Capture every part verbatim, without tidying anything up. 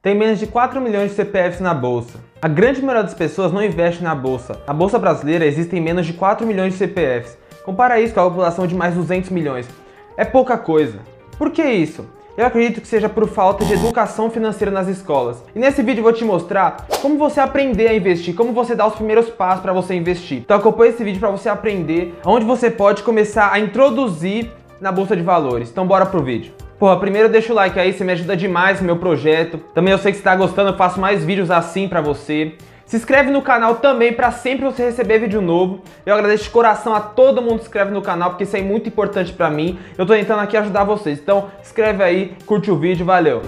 Tem menos de quatro milhões de C P Fs na bolsa. A grande maioria das pessoas não investe na bolsa. Na bolsa brasileira existem menos de quatro milhões de C P Fs. Compara isso com a população de mais duzentos milhões. É pouca coisa. Por que isso? Eu acredito que seja por falta de educação financeira nas escolas. E nesse vídeo eu vou te mostrar como você aprender a investir, como você dá os primeiros passos para você investir. Então acompanhe esse vídeo para você aprender onde você pode começar a introduzir na bolsa de valores. Então bora pro vídeo. Porra, primeiro deixa o like aí, você me ajuda demais no meu projeto. Também eu sei que você tá gostando, eu faço mais vídeos assim pra você. Se inscreve no canal também pra sempre você receber vídeo novo. Eu agradeço de coração a todo mundo que se inscreve no canal, porque isso é muito importante pra mim. Eu tô tentando aqui ajudar vocês. Então, se inscreve aí, curte o vídeo, valeu!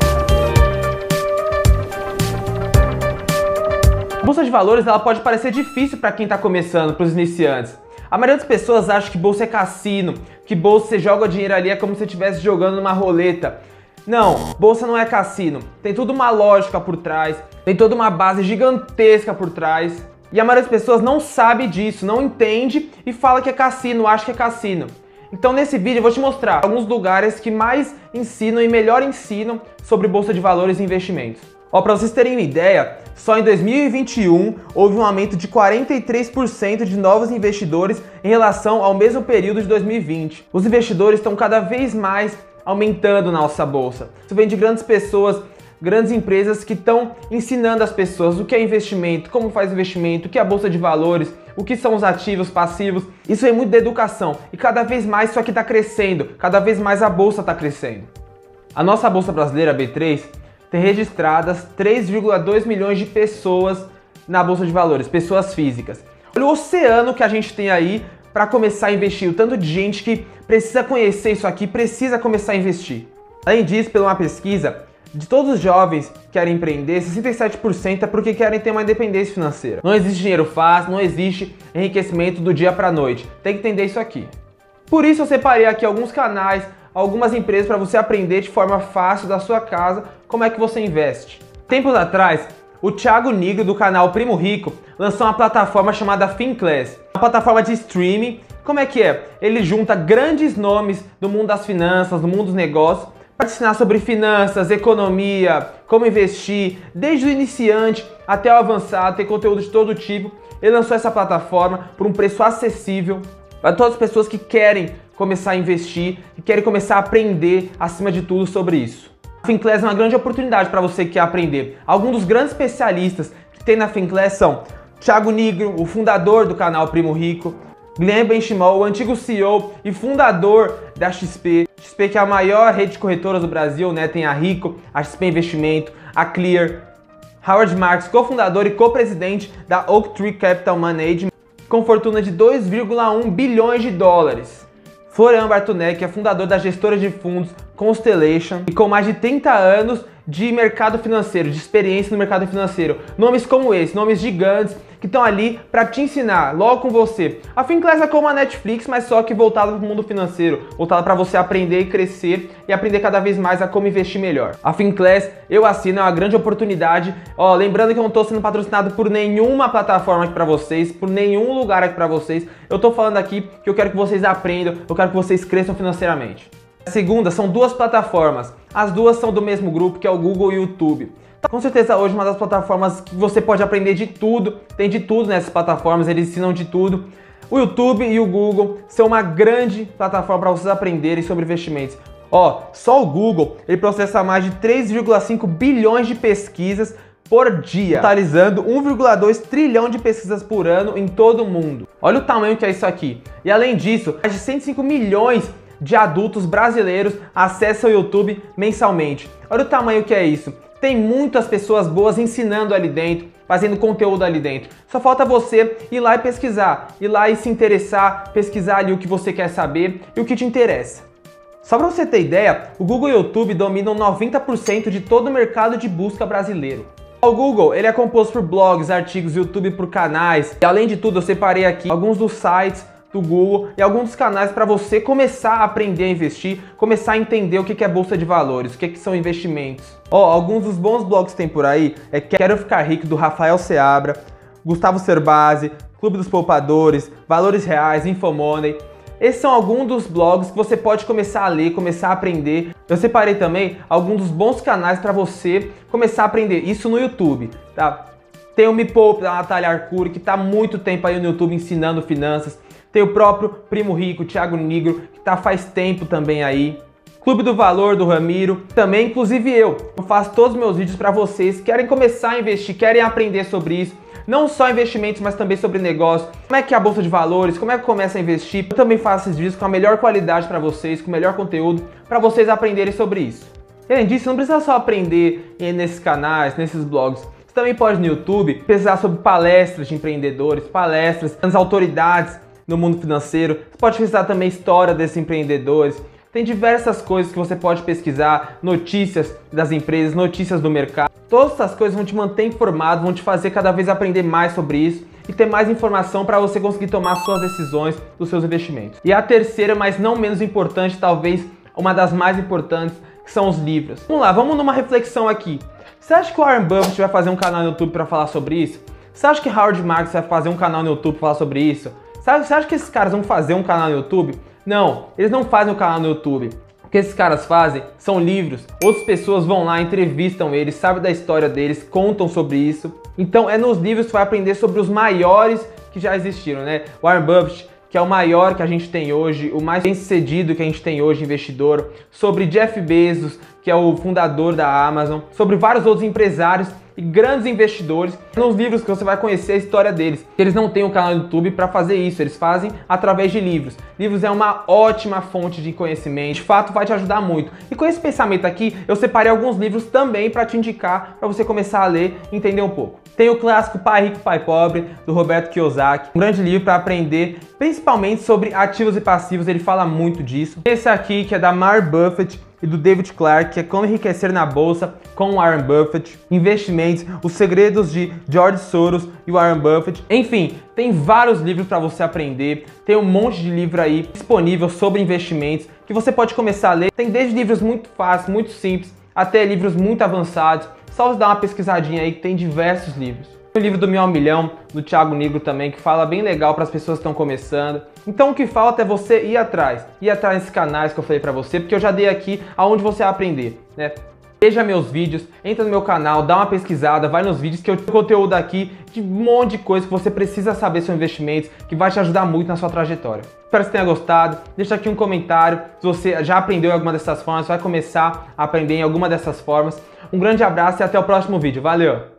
A bolsa de valores ela pode parecer difícil pra quem tá começando, pros iniciantes. A maioria das pessoas acha que bolsa é cassino, que bolsa você joga o dinheiro ali é como se você estivesse jogando numa roleta. Não, bolsa não é cassino. Tem toda uma lógica por trás, tem toda uma base gigantesca por trás. E a maioria das pessoas não sabe disso, não entende e fala que é cassino, acha que é cassino. Então nesse vídeo eu vou te mostrar alguns lugares que mais ensinam e melhor ensinam sobre bolsa de valores e investimentos. Ó, pra vocês terem uma ideia, só em dois mil e vinte e um houve um aumento de quarenta e três por cento de novos investidores em relação ao mesmo período de dois mil e vinte. Os investidores estão cada vez mais aumentando na nossa bolsa. Isso vem de grandes pessoas, grandes empresas que estão ensinando as pessoas o que é investimento, como faz investimento, o que é a bolsa de valores, o que são os ativos, passivos. Isso é muito da educação e cada vez mais isso aqui está crescendo, cada vez mais a bolsa está crescendo. A nossa bolsa brasileira B três tem registradas três vírgula dois milhões de pessoas na bolsa de valores, pessoas físicas. Olha o oceano que a gente tem aí para começar a investir, o tanto de gente que precisa conhecer isso aqui, precisa começar a investir. Além disso, pela uma pesquisa, de todos os jovens que querem empreender, sessenta e sete por cento é porque querem ter uma independência financeira. Não existe dinheiro fácil, não existe enriquecimento do dia para a noite. Tem que entender isso aqui. Por isso eu separei aqui alguns canais, algumas empresas para você aprender de forma fácil da sua casa como é que você investe. Tempos atrás, o Thiago Nigro do canal Primo Rico lançou uma plataforma chamada Finclass, uma plataforma de streaming. Como é que é? Ele junta grandes nomes do mundo das finanças, do mundo dos negócios, para ensinar sobre finanças, economia, como investir, desde o iniciante até o avançado, tem conteúdo de todo tipo. Ele lançou essa plataforma por um preço acessível para todas as pessoas que querem começar a investir e querem começar a aprender, acima de tudo, sobre isso. A Finclass é uma grande oportunidade para você que quer aprender. Alguns dos grandes especialistas que tem na Finclass são Thiago Nigro, o fundador do canal Primo Rico, Guilherme Benchimol, o antigo C E O e fundador da X P. X P que é a maior rede de corretoras do Brasil, né? Tem a Rico, a X P Investimento, a Clear. Howard Marks, cofundador e co-presidente da Oaktree Capital Management, com fortuna de dois vírgula um bilhões de dólares. Florian Bartunek, que é fundador da gestora de fundos Constellation e com mais de trinta anos de mercado financeiro, de experiência no mercado financeiro. Nomes como esse, nomes gigantes que estão ali para te ensinar, logo com você. A Finclass é como a Netflix, mas só que voltada para o mundo financeiro, voltada para você aprender e crescer e aprender cada vez mais a como investir melhor. A Finclass, eu assino, é uma grande oportunidade. Ó, lembrando que eu não estou sendo patrocinado por nenhuma plataforma aqui para vocês, por nenhum lugar aqui para vocês. Eu estou falando aqui que eu quero que vocês aprendam, eu quero que vocês cresçam financeiramente. A segunda são duas plataformas, as duas são do mesmo grupo, que é o Google e o YouTube. Com certeza hoje uma das plataformas que você pode aprender de tudo, tem de tudo nessas plataformas, eles ensinam de tudo. O YouTube e o Google são uma grande plataforma para vocês aprenderem sobre investimentos. Ó, só o Google, ele processa mais de três vírgula cinco bilhões de pesquisas por dia, totalizando um vírgula dois trilhão de pesquisas por ano em todo o mundo. Olha o tamanho que é isso aqui. E além disso, mais de cento e cinco milhões de adultos brasileiros acessam o YouTube mensalmente. Olha o tamanho que é isso. Tem muitas pessoas boas ensinando ali dentro, fazendo conteúdo ali dentro. Só falta você ir lá e pesquisar, ir lá e se interessar, pesquisar ali o que você quer saber e o que te interessa. Só para você ter ideia, o Google e o YouTube dominam noventa por cento de todo o mercado de busca brasileiro. O Google ele é composto por blogs, artigos, YouTube por canais. E além de tudo, eu separei aqui alguns dos sites do Google e alguns dos canais para você começar a aprender a investir, começar a entender o que é bolsa de valores, o que são investimentos. Ó, alguns dos bons blogs que tem por aí é Quero Ficar Rico, do Rafael Seabra, Gustavo Cerbasi, Clube dos Poupadores, Valores Reais, Infomoney. esses são alguns dos blogs que você pode começar a ler, começar a aprender. Eu separei também alguns dos bons canais para você começar a aprender isso no YouTube, tá? Tem o Me Poupe da Natália Arcuri, que está há muito tempo aí no YouTube ensinando finanças. Tem o próprio Primo Rico, Thiago Nigro, que está faz tempo também aí. Clube do Valor, do Ramiro, também inclusive eu. Eu faço todos os meus vídeos para vocês que querem começar a investir, querem aprender sobre isso. Não só investimentos, mas também sobre negócio. Como é que é a Bolsa de Valores, como é que começa a investir. Eu também faço esses vídeos com a melhor qualidade para vocês, com o melhor conteúdo, para vocês aprenderem sobre isso. E além disso, não precisa só aprender nesses canais, nesses blogs. Você também pode no YouTube pesquisar sobre palestras de empreendedores, palestras das autoridades no mundo financeiro. Você pode pesquisar também história desses empreendedores. Tem diversas coisas que você pode pesquisar, notícias das empresas, notícias do mercado. Todas essas coisas vão te manter informado, vão te fazer cada vez aprender mais sobre isso e ter mais informação para você conseguir tomar suas decisões dos seus investimentos. E a terceira, mas não menos importante, talvez uma das mais importantes, que são os livros. Vamos lá, vamos numa reflexão aqui. Você acha que o Warren Buffett vai fazer um canal no YouTube para falar sobre isso? Você acha que Howard Marks vai fazer um canal no YouTube para falar sobre isso? Você acha que esses caras vão fazer um canal no YouTube? Não, eles não fazem um canal no YouTube. O que esses caras fazem são livros. Outras pessoas vão lá, entrevistam eles, sabem da história deles, contam sobre isso. Então é nos livros que você vai aprender sobre os maiores que já existiram, né? Warren Buffett, que é o maior que a gente tem hoje, o mais bem-sucedido que a gente tem hoje, investidor. Sobre Jeff Bezos, que é o fundador da Amazon. Sobre vários outros empresários e grandes investidores. Nos livros que você vai conhecer a história deles. Eles não têm um canal no YouTube para fazer isso, eles fazem através de livros. Livros é uma ótima fonte de conhecimento, de fato vai te ajudar muito. E com esse pensamento aqui, eu separei alguns livros também para te indicar, para você começar a ler e entender um pouco. Tem o clássico Pai Rico, Pai Pobre, do Roberto Kiyosaki, um grande livro para aprender principalmente sobre ativos e passivos, ele fala muito disso. Esse aqui, que é da Warren Buffett e do David Clark, que é Como Enriquecer na Bolsa com Warren Buffett, Investimentos, Os Segredos de George Soros e Warren Buffett. Enfim, tem vários livros para você aprender, tem um monte de livro aí disponível sobre investimentos que você pode começar a ler. Tem desde livros muito fáceis, muito simples, até livros muito avançados. Só você dar uma pesquisadinha aí que tem diversos livros. Tem o livro do Mil ao Milhão, do Thiago Nigro também, que fala bem legal para as pessoas que estão começando. Então o que falta é você ir atrás, ir atrás desses canais que eu falei para você, porque eu já dei aqui aonde você vai aprender, né? Veja meus vídeos, entra no meu canal, dá uma pesquisada, vai nos vídeos que eu tenho conteúdo aqui de um monte de coisa que você precisa saber sobre investimentos, que vai te ajudar muito na sua trajetória. Espero que você tenha gostado, deixa aqui um comentário se você já aprendeu em alguma dessas formas, vai começar a aprender em alguma dessas formas. Um grande abraço e até o próximo vídeo, valeu!